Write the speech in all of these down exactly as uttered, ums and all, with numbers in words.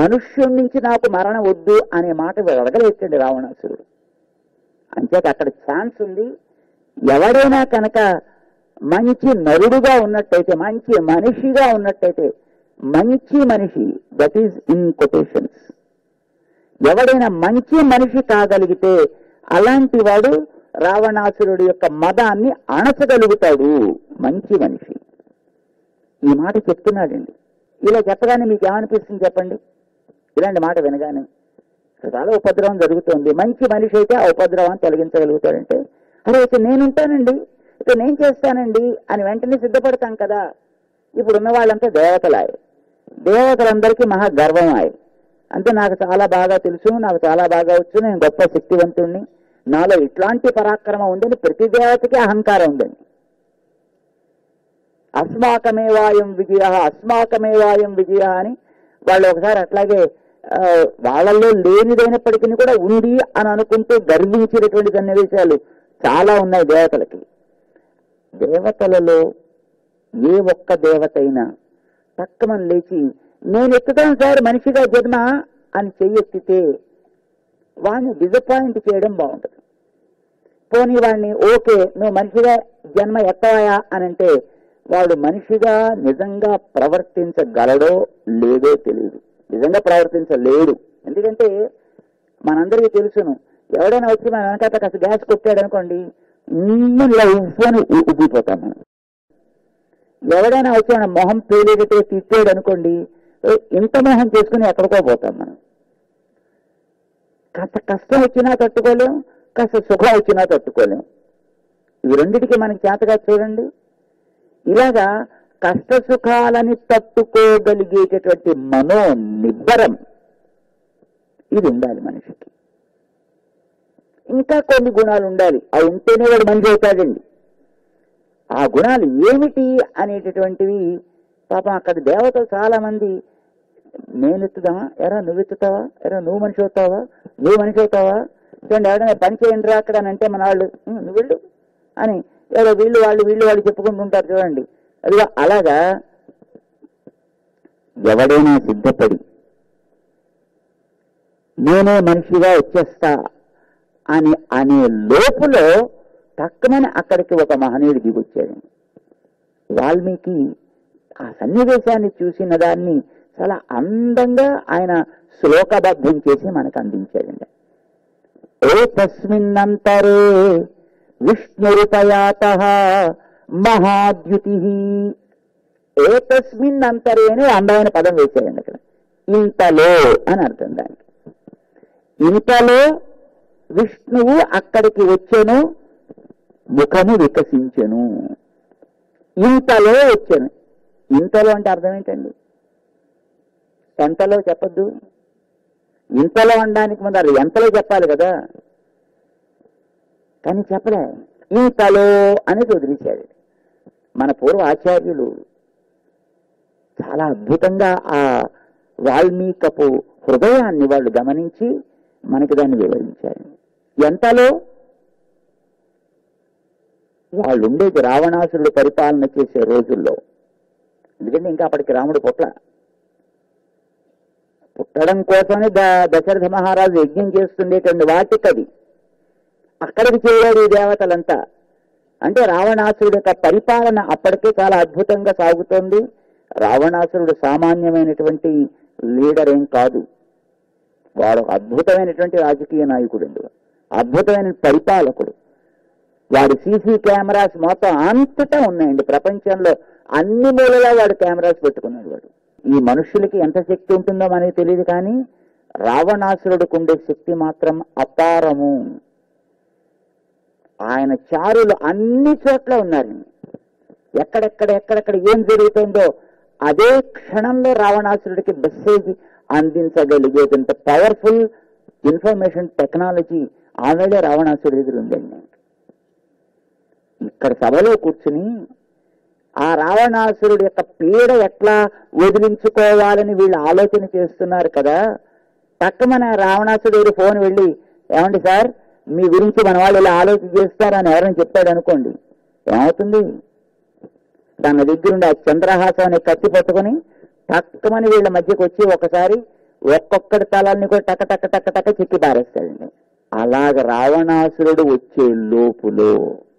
మనుష్యుడి నుంచి నాకు మరణం వద్దు అనే మాట అడగలేచండి రావణాసురుడు. అంచేత అక్కడ ఛాన్స్ ఉంది. ఎవడైనా కనుక మంచి నరుడుగా ఉన్నట్టయితే, మంచి మనిషిగా ఉన్నట్టయితే, మంచి మనిషి, దట్ ఈజ్ ఇన్ కొటేషన్స్, ఎవడైనా మంచి మనిషి కాగలిగితే అలాంటి వాడు రావణాసురుడి యొక్క మదాన్ని అణచగలుగుతాడు. మంచి మనిషి ఈ మాట చెప్తున్నాడండి. ఇలా చెప్పగానే మీకు ఏమనిపిస్తుంది చెప్పండి? ఇలాంటి మాట వినగానే చాలా ఉపద్రవం జరుగుతుంది. మంచి మనిషి అయితే ఆ ఉపద్రవాన్ని తొలగించగలుగుతాడంటే, అరే ఇక నేనుంటానండి, ఇక నేను చేస్తానండి అని వెంటనే సిద్ధపడతాం కదా. ఇప్పుడు ఉన్న వాళ్ళంతా దేవతలాయే, దేవతలందరికీ మహా గర్వమాయే. అంటే నాకు చాలా బాగా తెలుసు, నాకు చాలా బాగా వచ్చు, నేను గొప్ప శక్తివంతుణ్ణి, నాలో ఇట్లాంటి పరాక్రమం ఉందని ప్రతి దేవతకి అహంకారం ఉందని. అస్మాకమేవాయం విజయ, అస్మాకమేవాయం విజయ అని వాళ్ళు ఒకసారి అట్లాగే వాళ్ళల్లో లేనిదైనప్పటికీ కూడా ఉంది అని అనుకుంటూ గర్వించినటువంటి సన్నివేశాలు చాలా ఉన్నాయి దేవతలకి. దేవతలలో ఏ ఒక్క దేవత అయినా తక్కువ లేచి నేను ఎత్తుతాను సార్ మనిషిగా జన్మ అని చెయ్యెత్తితే వాడిని డిసప్పాయింట్ చేయడం బాగుంటుంది. పోనీ వాడిని ఓకే నువ్వు మనిషిగా జన్మ ఎత్తవాయా అని అంటే వాడు మనిషిగా నిజంగా ప్రవర్తించగలడో లేదో తెలియదు. నిజంగా ప్రవర్తించలేడు. ఎందుకంటే మనందరికీ తెలుసును, ఎవడైనా వచ్చి మన వెనకాల కాస్త గ్యాస్ కొట్టాడు అనుకోండి, ఇలా ఉప్పుని ఉబ్బిపోతాం మనం. ఎవడైనా వచ్చి మన మొహం పేలేదితే తిట్టాడు అనుకోండి, ఇంత మొహం చేసుకుని ఎక్కడికో పోతాం మనం. కాస్త కష్టం వచ్చినా తట్టుకోలేం, కాస్త సుఖం వచ్చినా తట్టుకోలేం. ఈ రెండిటికి మనకి చేతగా చూడండి. ఇలాగా కష్ట సుఖాలని తట్టుకోగలిగేటటువంటి మనో నిబ్బరం ఇది ఉండాలి మనిషికి. ఇంకా కొన్ని గుణాలు ఉండాలి, అవి ఉంటేనే వాడు మనిషి అవుతాడండి. ఆ గుణాలు ఏమిటి అనేటటువంటివి పాపం అక్కడ దేవతలు చాలా మంది నేను ఎత్తుదామా, ఎరా నువ్వు ఎత్తుతావా, ఎరా నువ్వు మనిషి అవుతావా, నువ్వు మనిషి అవుతావా, చూడండి ఎవడైనా పని చేయండి రా అక్కడ అని అంటే మన వాళ్ళు నువ్వు వెళ్ళు అని ఏదో వీళ్ళు వాళ్ళు వీళ్ళు వాళ్ళు చెప్పుకుంటుంటారు చూడండి. అది అలాగా ఎవడైనా సిద్ధపడి నేనే మనిషిగా వచ్చేస్తా అని అనే లోపులో తక్కువని అక్కడికి ఒక మహనీయుడు దిగొచ్చాడు. వాల్మీకి ఆ సన్నివేశాన్ని చూసిన దాన్ని చాలా అందంగా ఆయన శ్లోకబద్ధం చేసి మనకు అందించాడండి. ఏ తస్మిన్నంతరే విష్ణురుపయాతః మహాద్యుతి, ఏ తస్మిన్ అంతరే అని అందమైన పదం వేసేయండి అక్కడ. ఇంతలో అని అర్థం దానికి. ఇంతలో విష్ణువు అక్కడికి వచ్చెను, ముఖము వికసించెను. ఇంతలో వచ్చాను. ఇంతలో అంటే అర్థం ఏంటండి? ఎంతలో చెప్పద్దు, ఇంతలో అనడానికి ముందు ఎంతలో చెప్పాలి కదా, కానీ చెప్పలే. ఇంతలో అనేది వదిలేశాడు. మన పూర్వ ఆచార్యులు చాలా అద్భుతంగా ఆ వాల్మీకపు హృదయాన్ని వాళ్ళు గమనించి మనకి దాన్ని వివరించారు. ఎంతలో వాళ్ళు ఉండేది రావణాసురుడు పరిపాలన చేసే రోజుల్లో. ఎందుకంటే ఇంకా అప్పటికి రాముడు పుట్ల పుట్టడం కోసమే ద దశరథ మహారాజు యజ్ఞం చేస్తుండేటువంటి వాటికది అక్కడికి చేరాడు ఈ దేవతలంతా. అంటే రావణాసురుడు యొక్క పరిపాలన అప్పటికే చాలా అద్భుతంగా సాగుతోంది. రావణాసురుడు సామాన్యమైనటువంటి లీడర్ ఏం కాదు, వాడు అద్భుతమైనటువంటి రాజకీయ నాయకుడు, అద్భుతమైన పరిపాలకుడు. వాడి సీసీ కెమెరాస్ మొత్తం అంతటా ఉన్నాయండి ప్రపంచంలో, అన్ని మూలలో వాడు కెమెరాస్ పెట్టుకున్నాడు. వాడు ఈ మనుషులకి ఎంత శక్తి ఉంటుందో మనకి తెలియదు, కానీ రావణాసురుడికి ఉండే శక్తి మాత్రం అపారము. ఆయన చారులు అన్ని చోట్ల ఉన్నారు. ఎక్కడెక్కడ ఎక్కడెక్కడ ఏం జరుగుతుందో అదే క్షణంలో రావణాసురుడికి మెసేజ్ అందించగలిగేంత పవర్ఫుల్ ఇన్ఫర్మేషన్ టెక్నాలజీ ఆల్రెడీ రావణాసురుడి ఎదురు ఉందండి. ఇక్కడ సభలో కూర్చుని ఆ రావణాసురుడి యొక్క పీడ ఎట్లా వదిలించుకోవాలని వీళ్ళు ఆలోచన చేస్తున్నారు కదా. తక్కువ రావణాసురుడు ఫోన్ వెళ్ళి ఏమండి సార్ మీ గురించి మన వాళ్ళు ఇలా ఆలోచన చేస్తారని ఎవరైనా చెప్పాడు అనుకోండి, ఏమవుతుంది? తన దగ్గరుండి ఆ చంద్రహాసం అనే కత్తి పట్టుకుని తక్కువని వీళ్ళ మధ్యకు వచ్చి ఒకసారి ఒక్కొక్కడి తలాన్ని కూడా టక టక టక టక చెక్కి పారేస్తాడండి. అలాగ రావణాసురుడు వచ్చే లోపులో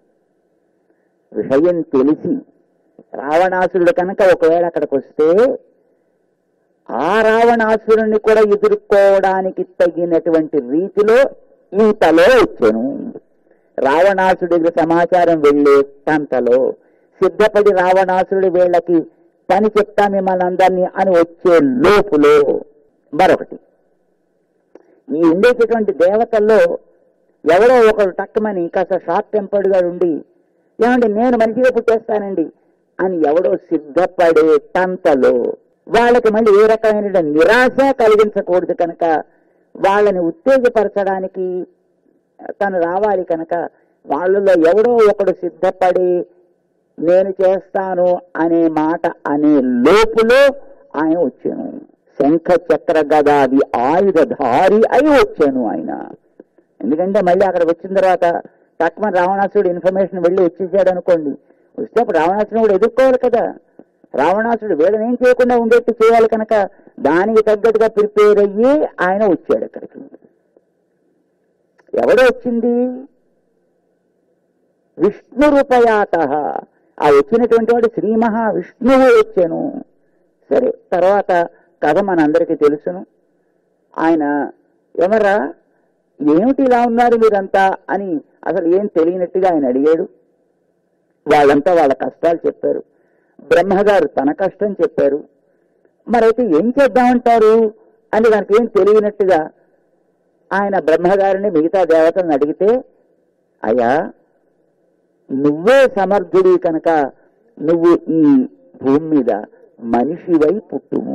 విషయం తెలిసి రావణాసురుడు కనుక ఒకవేళ అక్కడికి వస్తే ఆ రావణాసురుణ్ణి కూడా ఎదుర్కోవడానికి తగినటువంటి రీతిలో ఇంతలో వచ్చాను. రావణాసుడికి సమాచారం వెళ్ళేటంతలో సిద్ధపడి రావణాసురుడు వీళ్ళకి పని చెప్తా మిమ్మల్ని అందరినీ అని వచ్చే లోపులో మరొకటి, ఈ ఉండేటటువంటి దేవతల్లో ఎవరో ఒకరు టక్కమని కాస్త షార్ట్ టెంపర్డ్గా ఉండి ఏమంటే నేను మంచిగా పుట్టేస్తానండి అని ఎవడో సిద్ధపడేటంతలో వాళ్ళకి మళ్ళీ ఏ రకమైన నిరాశ కలిగించకూడదు కనుక వాళ్ళని ఉత్తేజపరచడానికి తను రావాలి కనుక వాళ్ళలో ఎవడో ఒకడు సిద్ధపడి నేను చేస్తాను అనే మాట అనే లోపులో ఆయన వచ్చాను. శంఖ చక్ర గదాది ఆయుధధారి అయి వచ్చాను ఆయన. ఎందుకంటే మళ్ళీ అక్కడ వచ్చిన తర్వాత తక్కువ రావణాసురుడు ఇన్ఫర్మేషన్ వెళ్ళి వచ్చేసాడు అనుకోండి, వస్తే అప్పుడు రావణాసురుడు కూడా ఎదుర్కోవాలి కదా. రావణాసురుడు వీళ్ళని ఏం చేయకుండా ఉండేట్టు చేయాలి కనుక దానికి తగ్గట్టుగా ప్రిపేర్ అయ్యి ఆయన వచ్చాడు అక్కడికి. ఎవడో వచ్చింది? విష్ణు రూపయాత. ఆ వచ్చినటువంటి వాడు శ్రీ మహావిష్ణువు వచ్చాను. సరే, తర్వాత కథ మనందరికీ తెలుసును. ఆయన ఎవరా, ఏమిటి ఇలా ఉన్నారు మీరంతా అని అసలు ఏం తెలియనట్టుగా ఆయన అడిగాడు. వాళ్ళంతా వాళ్ళ కష్టాలు చెప్పారు. బ్రహ్మగారు తన కష్టం చెప్పారు. మరైతే ఏం చేద్దామంటారు అని దానికి ఏం తెలియనట్టుగా ఆయన బ్రహ్మగారిని మిగతా దేవతలను అడిగితే, అయ్యా నువ్వే సమర్థుడి కనుక నువ్వు ఈ భూమి మీద మనిషివై పుట్టుము.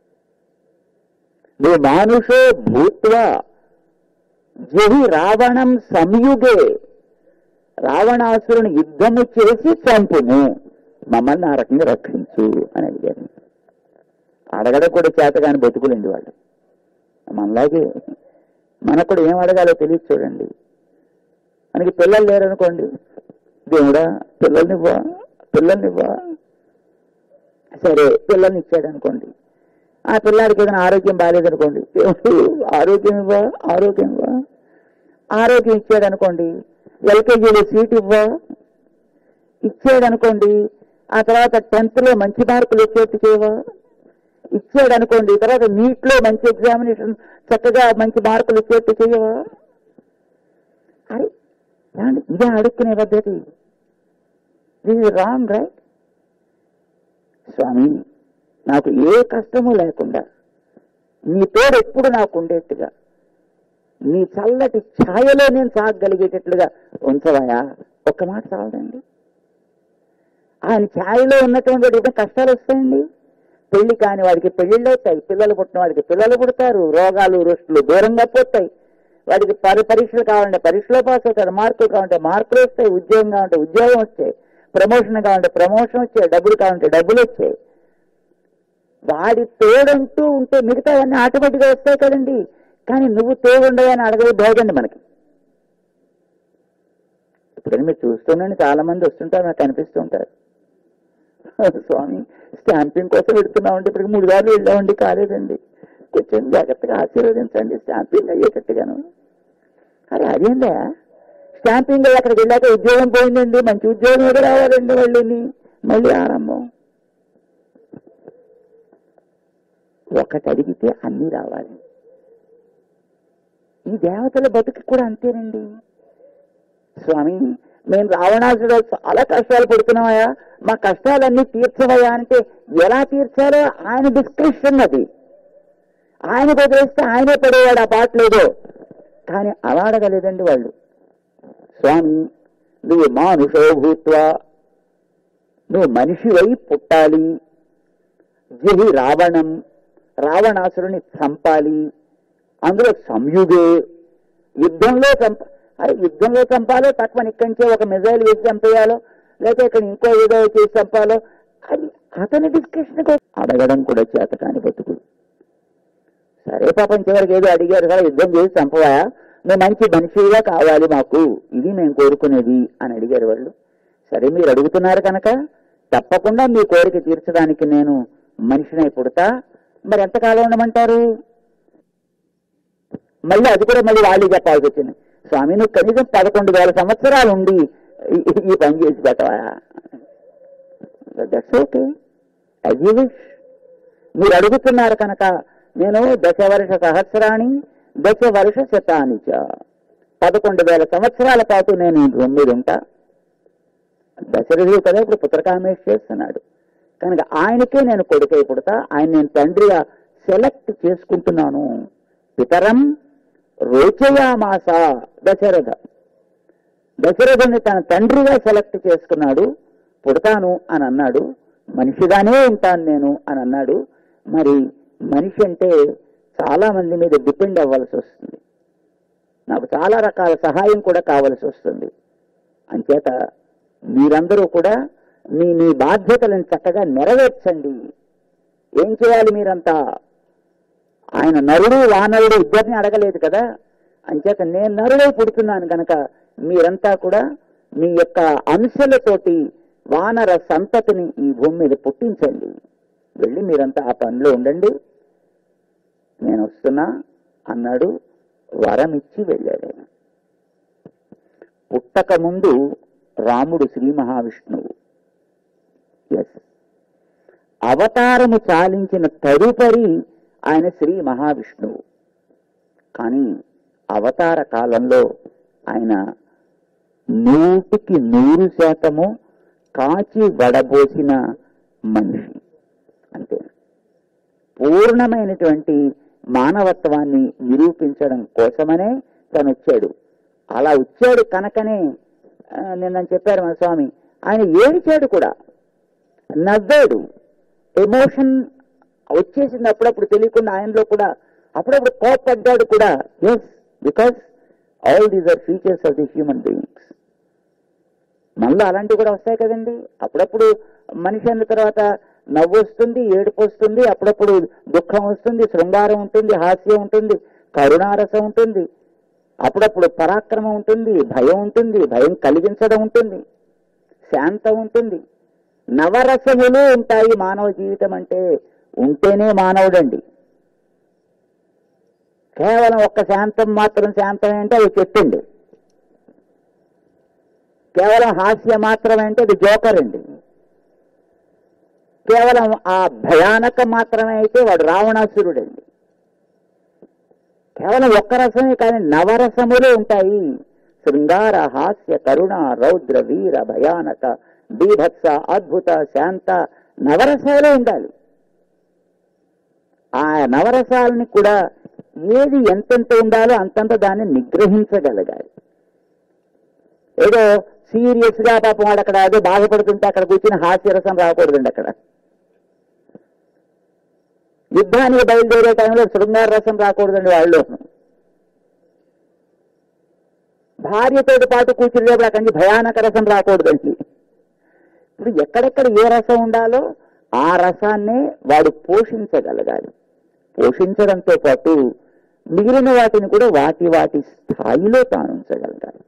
నువ్వు మానుషో భూత్వా జహి రావణం సంయుగే. రావణాసురుని యుద్ధము చేసి చంపుము, మమ్మల్ని ఆ రకంగా రక్షించు అని అడిగారు. అడగడం కూడా చేతగాని బతుకులండి వాళ్ళు. మనలాగే మనకు కూడా ఏం అడగాలో తెలియదు. చూడండి, మనకి పిల్లలు లేరనుకోండి, దేవుడా పిల్లల్నివ్వా పిల్లల్నివ్వా సరే పిల్లల్ని ఇచ్చాడు అనుకోండి. ఆ పిల్లాడికి ఏదైనా ఆరోగ్యం బాగాలేదనుకోండి, దేవుడు ఆరోగ్యం ఇవ్వా ఆరోగ్యం ఇవ్వా ఆరోగ్యం ఇచ్చాడు అనుకోండి. ఎల్కేజీలో సీట్ ఇవ్వా ఇచ్చాడు అనుకోండి. ఆ తర్వాత టెన్త్ లో మంచి మార్కులు వచ్చేట్టు చేయవా ఇచ్చాడు అనుకోండి. తర్వాత నీట్ లో మంచి ఎగ్జామినేషన్ చక్కగా మంచి మార్కులు వచ్చేట్టు చేయవా? అరే ఇదే అడుక్కునే పద్ధతి. This is wrong, right? స్వామి, నాకు ఏ కష్టము లేకుండా నీ తోడు ఎప్పుడు నాకు ఉండేట్టుగా నీ చల్లటి ఛాయలో నేను సాగగలిగేటట్లుగా ఉంచవాయా? ఒక్క మాట చాలదండి. ఆయన ఛాయలో ఉన్నటువంటి కష్టాలు వస్తాయండి. పెళ్లి కాని వాడికి పెళ్లిళ్ళు అవుతాయి, పిల్లలు పుట్టిన వాడికి పిల్లలు పుడతారు, రోగాలు రుష్టులు దూరంగా పోతాయి, వాడికి పరి పరీక్షలు కావాలంటే పరీక్షలో పాస్ అవుతారు, మార్కులు కావాలంటే మార్కులు వస్తాయి, ఉద్యోగం కావాలంటే ఉద్యోగం వచ్చాయి, ప్రమోషన్ కావాలంటే ప్రమోషన్ వచ్చాయి, డబ్బులు కావాలంటే డబ్బులు వచ్చాయి. వాడి తోడంటూ ఉంటే మిగతావన్నీ ఆటోమేటిక్గా వస్తాయి కదండి. కానీ నువ్వు తోడుండవని అడగబోదండి మనకి. ఇప్పుడు మీరు చూస్తున్నాండి, చాలా మంది వస్తుంటారు, నాకు కనిపిస్తూ ఉంటారు. స్వామి స్టాంపింగ్ కోసం పెడుతున్నామండి, ఇప్పటికి మూడు సార్లు వెళ్ళామండి, కాలేదండి, కొంచెం జాగ్రత్తగా ఆశీర్వదించండి స్టాంపింగ్ అయ్యేటట్టుగాను. అరే అదేందా స్టాంపింగ్ అక్కడికి వెళ్ళాక ఉద్యోగం పోయిందండి, మంచి ఉద్యోగం ఏదో రావాలండి, మళ్ళీ మళ్ళీ ఆరంభం. ఒకటి అడిగితే అన్నీ రావాలి. ఈ దేవతల బతుకు కూడా అంతేనండి. స్వామి మేము రావణాసుడు చాలా కష్టాలు పడుతున్నామయ్యా, మా కష్టాలన్నీ తీర్చవయ్యా అంటే ఎలా తీర్చాలో ఆయన డిస్క్రిప్షన్ అది. ఆయన వదిలేస్తే ఆయనే పడేవాడు ఆ పాటలేదో. కానీ అలా అడగలేదండి వాళ్ళు. స్వామి నువ్వు మానుషో భూత్వా, నువ్వు మనిషివై పుట్టాలి, జహి రావణం, రావణాసురుని చంపాలి, అందులో సంయుగే యుద్ధంలో చంప అరే యుద్ధంలో చంపాలో తక్కువ ఇక్కడి నుంచే ఒక మిజైల్ వేసి చంపేయాలో లేకపోతే ఇక్కడ ఇంకో ఏదో చేసి చంపాలో అది అతని డిస్కషన్ అడగడం కూడా చేత కాని బతుకులు. సరే పాపం చివరికి ఏదో అడిగారు కదా, యుద్ధం చేసి చంపవా, నువ్వు మంచి మనిషిగా కావాలి మాకు, ఇది మేము కోరుకునేది అని అడిగారు వాళ్ళు. సరే మీరు అడుగుతున్నారు కనుక తప్పకుండా మీ కోరిక తీర్చడానికి నేను మనిషినై పుడతా, మరి ఎంతకాలం ఉండమంటారు? మళ్ళీ అది కూడా మళ్ళీ వాళ్ళు చెప్పాల్సి వచ్చింది. స్వామి నువ్వు కనీసం పదకొండు వేల సంవత్సరాలు ఉండి ఈ పని చేసి పెట్టవా? That's okay, as you wish. మీరు అడుగుతున్నారు కనుక నేను దశవర్ష సహస్రాన్ని దశవర్ష శతాని చ, పదకొండు వేల సంవత్సరాల పాటు నేను ఈ భూమి మీద ఉంటా. దశరథుడు కదా ఇప్పుడు పుత్రకామేష్ చేస్తున్నాడు కనుక ఆయనకే నేను కొడుకై పుడతా, ఆయన నేను తండ్రిగా సెలెక్ట్ చేసుకుంటున్నాను. పితరం రోచయామాస దశరథ, దశరథుని తన తండ్రిగా సెలెక్ట్ చేసుకున్నాడు. పుడతాను అని అన్నాడు, మనిషిగానే ఉంటాను నేను అని అన్నాడు. మరి మనిషి అంటే చాలా మంది మీద డిపెండ్ అవ్వాల్సి వస్తుంది, నాకు చాలా రకాల సహాయం కూడా కావలసి వస్తుంది. అంచేత మీరందరూ కూడా మీ మీ బాధ్యతలను చక్కగా నెరవేర్చండి. ఏం చేయాలి మీరంతా? ఆయన నరుడు వానరుడు ఇద్దరిని అడగలేదు కదా, అంచేత నేను నరుడై పుడుతున్నాను కనుక మీరంతా కూడా మీ యొక్క అంశాలతోటి వానర సంతతిని ఈ భూమి మీద పుట్టించండి. వెళ్ళి మీరంతా ఆ పనిలో ఉండండి, నేను వస్తున్నా అన్నాడు. వరం ఇచ్చి వెళ్ళాడు ఆయన. పుట్టక ముందు రాముడు శ్రీ మహావిష్ణువు, ఎస్, అవతారము చాలించిన తదుపరి ఆయన శ్రీ మహావిష్ణువు. కానీ అవతార కాలంలో ఆయన నూటికి నూరు శాతము కాచి వడబోసిన మనిషి. అంతే, పూర్ణమైనటువంటి మానవత్వాన్ని నిరూపించడం కోసమనే తను వచ్చాడు. అలా వచ్చాడు కనుకనే నిన్న చెప్పారు మన స్వామి, ఆయన ఏడిచాడు కూడా, నవ్వాడు. ఎమోషన్ వచ్చేసింది అప్పుడప్పుడు తెలియకుండా ఆయనలో కూడా, అప్పుడప్పుడు కోపడ్డాడు కూడా. Yes, because all these are features of the human beings. మనలో అలాంటివి కూడా వస్తాయి కదండి. అప్పుడప్పుడు మనిషి అన్న తర్వాత నవ్వు వస్తుంది, ఏడుపు వస్తుంది, అప్పుడప్పుడు దుఃఖం వస్తుంది, శృంగారం ఉంటుంది, హాస్యం ఉంటుంది, కరుణారసం ఉంటుంది, అప్పుడప్పుడు పరాక్రమం ఉంటుంది, భయం ఉంటుంది, భయం కలిగించడం ఉంటుంది, శాంతం ఉంటుంది, నవరసములు ఉంటాయి. మానవ జీవితం అంటే ఉంటేనే మానవుడండి. కేవలం ఒక్క శాంతం మాత్రం శాంతం అంటే అది చెట్టండి, కేవలం హాస్యం మాత్రమే అంటే అది జోకర్ అండి, కేవలం ఆ భయానక మాత్రమే అయితే వాడు రావణాసురుడండి. కేవలం ఒక్క రసమే కానీ నవరసములు ఉంటాయి. శృంగార, హాస్య, కరుణ, రౌద్ర, వీర, భయానక, బీభత్స, అద్భుత, శాంత నవరసాలే ఉండాలి. ఆ నవరసాలని కూడా ఏది ఎంతెంత ఉండాలో అంతంత దాన్ని నిగ్రహించగలగాలి. ఏదో సీరియస్ గా పాపం వాడు అక్కడ ఏదో బాధపడుతుంటే అక్కడ కూర్చుని హాస్యరసం రాకూడదండి. అక్కడ యుద్ధానికి బయలుదేరే టైంలో శృంగార రసం రాకూడదండి వాళ్ళు. భార్యతో పాటు కూర్చునేప్పుడు అక్కడి నుంచి భయానక రసం రాకూడదండి. ఇప్పుడు ఎక్కడెక్కడ ఏ రసం ఉండాలో ఆ రసాన్నే వాడు పోషించగలగాలి. పోషించడంతో పాటు మిగిలిన వాటిని కూడా వాటి వాటి స్థాయిలో తాను ఉంచగలగాలి.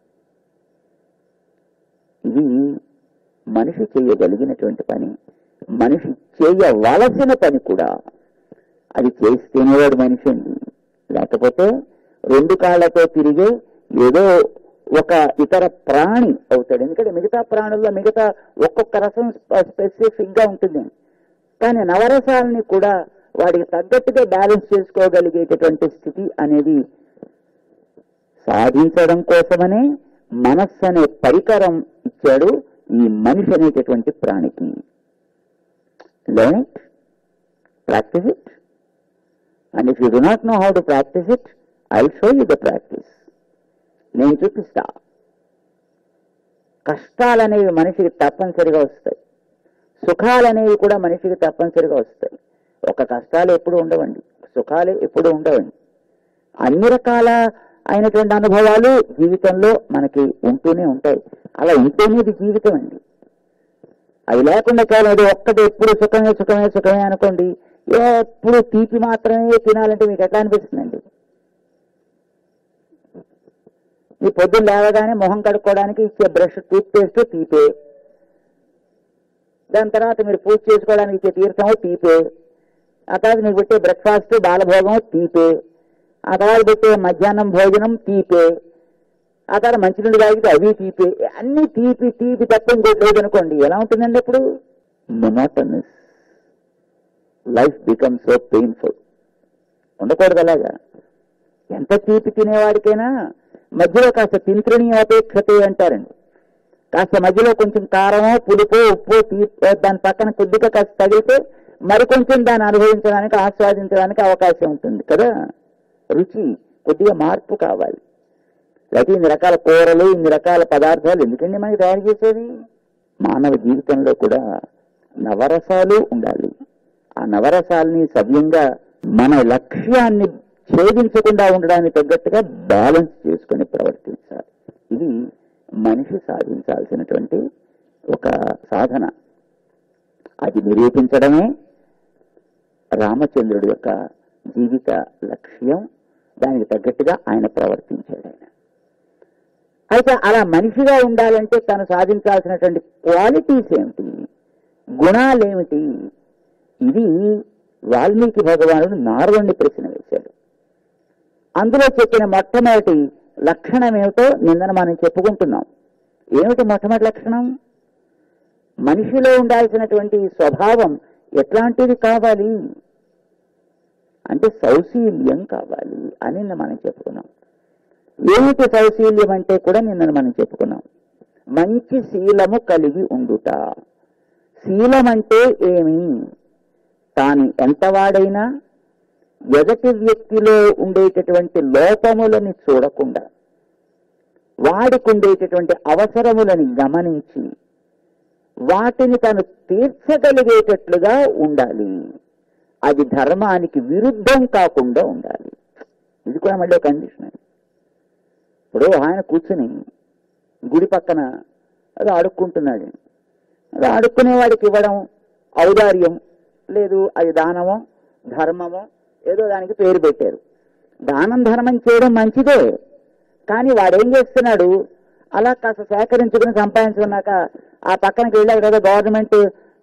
ఇది మనిషి చేయగలిగినటువంటి పని, మనిషి చేయవలసిన పని కూడా. అది చేస్తేనే వాడు మనిషి అండి. లేకపోతే రెండు కాళ్లతో తిరిగే ఏదో ఒక ఇతర ప్రాణి అవుతాడు. ఎందుకంటే మిగతా ప్రాణుల్లో మిగతా ఒక్కొక్క రసం స్పెసిఫిక్ గా ఉంటుంది, కానీ నవరసాలని కూడా వాడికి తగ్గట్టుగా బ్యాలెన్స్ చేసుకోగలిగేటటువంటి స్థితి అనేది సాధించడం కోసమనే మనస్సు అనే పరికరం ఇచ్చాడు ఈ మనిషి అనేటటువంటి ప్రాణికి. Learn it, practice it, and if you do not know how to practice it, I'll show you the practice. నేను చూపిస్తా. కష్టాలనేవి మనిషికి తప్పనిసరిగా వస్తాయి, సుఖాలనేవి కూడా మనిషికి తప్పనిసరిగా వస్తాయి. ఒక కష్టాలు ఎప్పుడు ఉండవండి, సుఖాలు ఎప్పుడు ఉండవండి. అన్ని రకాల అయినటువంటి అనుభవాలు జీవితంలో మనకి ఉంటూనే ఉంటాయి. అలా ఉంటేనే ఇది జీవితం అండి. అవి లేకుండా కేవలం అది ఒక్కటి ఎప్పుడు సుఖమే సుఖమే సుఖమే అనుకోండి, ఎప్పుడు తీపి మాత్రమే తినాలంటే మీకు ఎట్లా అనిపిస్తుందండి? ఈ పొద్దున్న లేవగానే మొహం కడుక్కోవడానికి ఇచ్చే బ్రష్ టూత్ పేస్ట్ తీపే, దాని తర్వాత మీరు పూజ చేసుకోవడానికి ఇచ్చే తీర్థము తీపే, ఆ తర్వాత మీకు పెట్టే బ్రేక్ఫాస్ట్ బాలభోగం తీపే, ఆ తర్వాత పెట్టే మధ్యాహ్నం భోజనం తీపే, ఆ తర్వాత మంచినీళ్ళు తాగితే అవి తీపే, అన్ని తీపి తీపి తప్ప ఇంకోటి లేదనుకోండి, ఎలా ఉంటుందండి అప్పుడు? Monotonous life becomes so painful. ఉండకూడదు అలాగా. ఎంత తీపి తినేవాడికైనా మధ్యలో కాస్త తింత్రిణి అపేక్షతే అంటారండి. కాస్త మధ్యలో కొంచెం కారమో పులుపో ఉప్పు తీపో దాని పక్కన కొద్దిగా కాస్త తగిలితే మరికొంచెం దాన్ని అనుభవించడానికి ఆస్వాదించడానికి అవకాశం ఉంటుంది కదా. రుచి కొద్దిగా మార్పు కావాలి. లేకపోతే ఇన్ని రకాల కూరలు ఇన్ని రకాల పదార్థాలు ఎందుకండి మనకి తయారు చేసేది? మానవ జీవితంలో కూడా నవరసాలు ఉండాలి. ఆ నవరసాలని సవ్యంగా మన లక్ష్యాన్ని ఛేదించకుండా ఉండడానికి తగ్గట్టుగా బ్యాలెన్స్ చేసుకుని ప్రవర్తించాలి. ఇది మనిషి సాధించాల్సినటువంటి ఒక సాధన. అది నిరూపించడమే రామచంద్రుడి యొక్క జీవిత లక్ష్యం. దానికి తగ్గట్టుగా ఆయన ప్రవర్తించాడు. ఆయన అయితే అలా మనిషిగా ఉండాలంటే తను సాధించాల్సినటువంటి క్వాలిటీస్ ఏమిటి, గుణాలేమిటి? ఇది వాల్మీకి భగవానుడు నారదుడిని ప్రశ్న వేశాడు. అందులో చెప్పిన మొట్టమొదటి లక్షణం ఏమిటో నిన్న మనం చెప్పుకుంటున్నాం. ఏమిటి మొట్టమొదటి లక్షణం? మనిషిలో ఉండాల్సినటువంటి స్వభావం ఎట్లాంటిది కావాలి అంటే సౌశీల్యం కావాలి అని నిన్న మనం చెప్పుకున్నాం. ఏమిటి సౌశీల్యం అంటే కూడా నిన్న మనం చెప్పుకున్నాం. మంచి శీలము కలిగి ఉండుట. శీలం అంటే ఏమి? తాను ఎంతవాడైనా ఎదటి వ్యక్తిలో ఉండేటటువంటి లోపములని చూడకుండా వాడికి ఉండేటటువంటి అవసరములని గమనించి వాటిని తను తీర్చగలిగేటట్లుగా ఉండాలి. అది ధర్మానికి విరుద్ధం కాకుండా ఉండాలి. ఇది కూడా మళ్ళీ కండిషన్. ఇప్పుడు ఆయన కూర్చుని గుడి పక్కన అది అడుక్కుంటున్నాడు. అది అడుక్కునే వాడికి ఇవ్వడం ఔదార్యం లేదు, అది దానమో ధర్మమో ఏదో దానికి పేరు పెట్టారు. దానం ధర్మం చేయడం మంచిదే, కానీ వాడేం చేస్తున్నాడు? అలా కాస్త సేకరించుకుని సంపాదించుకున్నాక ఆ పక్కనకి వెళ్ళాక కదా గవర్నమెంట్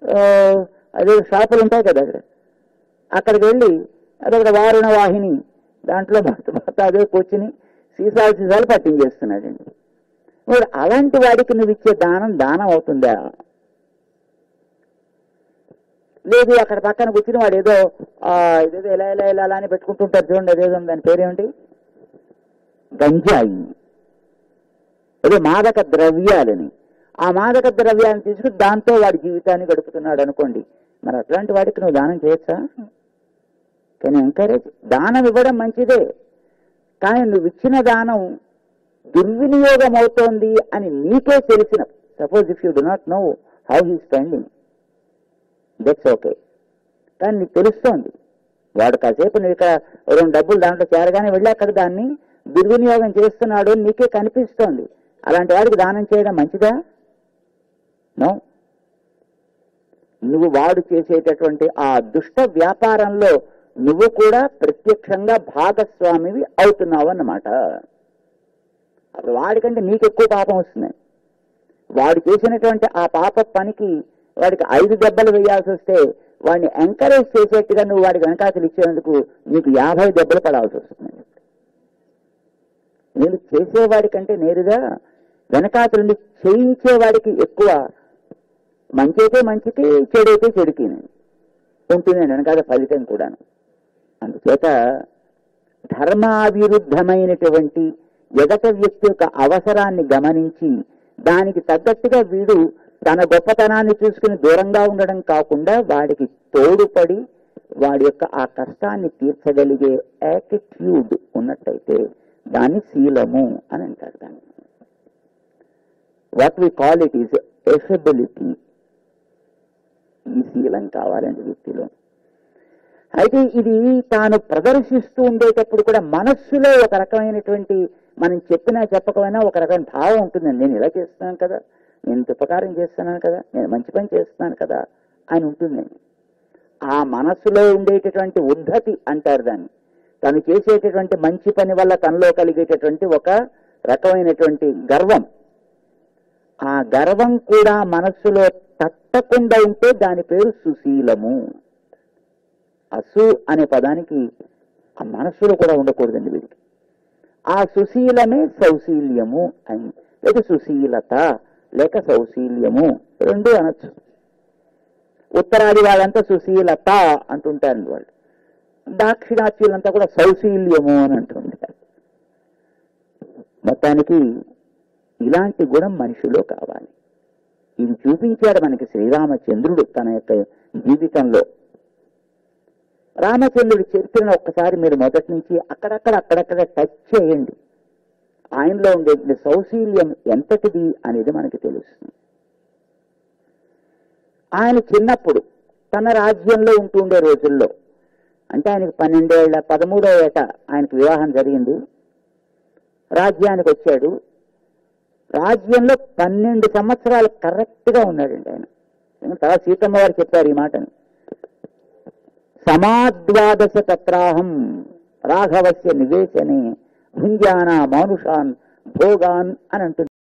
అదే షాపులు ఉంటాయి కదా, అక్కడికి వెళ్ళి అదొక వారుణ వాహిని దాంట్లో భర్త భర్త అదే కూర్చుని సీసాలు సీసాలు పట్టించేస్తున్నాడండి. మరి అలాంటి వాడికి నువ్వు ఇచ్చే దానం దానం అవుతుందా? లేదు అక్కడ పక్కన కూర్చుని వాడు ఏదో ఇదేదో ఇలా ఇలా ఇలా అని పెట్టుకుంటుంటారు చూడండి, అదేదో దాని పేరేమిటి, గంజాయి, ఏదో మాదక ద్రవ్యాలని, ఆ మాదక ద్రవ్యాన్ని తీసుకుని దాంతో వాడి జీవితాన్ని గడుపుతున్నాడు అనుకోండి. మరి అట్లాంటి వాడికి నువ్వు దానం చేయొచ్చా? కానీ ఎంకరేజ్ దానం ఇవ్వడం మంచిదే, కానీ నువ్వు ఇచ్చిన దానం దుర్వినియోగం అవుతోంది అని నీకే తెలిసిన, suppose if you do not know how he spending, that's okay. కానీ నీకు తెలుస్తోంది వాడు కాసేపు నువ్వు ఇక్కడ రెండు డబ్బులు దాంట్లో చేరగానే వెళ్ళి అక్కడ దాన్ని దుర్వినియోగం చేస్తున్నాడు నీకే కనిపిస్తోంది. అలాంటి వాడికి దానం చేయడం మంచిదా? నో. నువ్వు వాడు చేసేటటువంటి ఆ దుష్ట వ్యాపారంలో నువ్వు కూడా ప్రత్యక్షంగా భాగస్వామివి అవుతున్నావు అన్నమాట. అప్పుడు వాడికంటే నీకు ఎక్కువ పాపం వస్తుంది. వాడు చేసినటువంటి ఆ పాప పనికి వాడికి ఐదు దెబ్బలు వేయాల్సి వస్తే వాడిని ఎంకరేజ్ చేసేట్టుగా నువ్వు వాడికి వెనకాతలు ఇచ్చేందుకు నీకు యాభై దెబ్బలు పడాల్సి వస్తుంది. నేను చేసేవాడి కంటే నేరుగా వెనకాతలు చేయించేవాడికి ఎక్కువ మంచి అయితే మంచికి చెడైతే చెడుకి ఉంటుంది వెనకాల ఫలితం కూడాను. అందుచేత ధర్మావిరుద్ధమైనటువంటి ఎదట వ్యక్తి యొక్క అవసరాన్ని గమనించి దానికి తగ్గట్టుగా వీడు తన గొప్పతనాన్ని చూసుకుని దూరంగా ఉండడం కాకుండా వాడికి తోడుపడి వాడి యొక్క ఆ కష్టాన్ని తీర్చగలిగే యాటిట్యూడ్ ఉన్నట్టయితే దాన్ని శీలము అని అంటారు. దాన్ని what we call it is affability. ఈ శీలం కావాలండి వ్యక్తిలో. అయితే ఇది తాను ప్రదర్శిస్తూ ఉండేటప్పుడు కూడా మనస్సులో ఒక రకమైనటువంటి, మనం చెప్పినా చెప్పకపోయినా ఒక రకమైన భావం ఉంటుందండి. నేను ఇలా చేస్తున్నాను కదా, నేను ఉపకారం చేస్తున్నాను కదా, నేను మంచి పని చేస్తున్నాను కదా అని ఉంటుందండి. ఆ మనస్సులో ఉండేటటువంటి ఉద్ధతి అంటారు దాన్ని. తను చేసేటటువంటి మంచి పని వల్ల తనలో కలిగేటటువంటి ఒక రకమైనటువంటి గర్వం, ఆ గర్వం కూడా మనస్సులో తట్టకుండా ఉంటే దాని పేరు సుశీలము. అసు అనే పదానికి ఆ మనస్సులో కూడా ఉండకూడదండి వీడికి. ఆ సుశీలమే సౌశీల్యము అని, లేక సుశీలత లేక సౌశీల్యము రెండు అనొచ్చు. ఉత్తరాది వాళ్ళంతా సుశీలత అంటుంటారండి, వాళ్ళు దాక్షిణాత్యులంతా కూడా సౌశీల్యము అని అంటుంటారు. మొత్తానికి ఇలాంటి గుణం మనిషిలో కావాలి. ఇది చూపించాడు మనకి శ్రీరామచంద్రుడు తన యొక్క జీవితంలో. రామచంద్రుడి చరిత్రను ఒక్కసారి మీరు మొదటి నుంచి అక్కడక్కడ అక్కడక్కడ టచ్ చేయండి. ఆయనలో ఉండే సౌశీల్యం ఎంతటిది అనేది మనకి తెలుస్తుంది. ఆయన చిన్నప్పుడు తన రాజ్యంలో ఉంటుండే రోజుల్లో, అంటే ఆయనకి పన్నెండేళ్ల పదమూడో ఏట ఆయనకు వివాహం జరిగింది. రాజ్యానికి వచ్చాడు. రాజ్యంలో పన్నెండు సంవత్సరాలు కరెక్ట్గా ఉన్నాడండి ఆయన. తర్వాత సీతమ్మ వారు చెప్పారు ఈ మాటను, సమాద్వాదశ తత్రాహం రాఘవస్య నివేశనే భుంజానా మానుషాన్ భోగాన్ అని అంటుంది.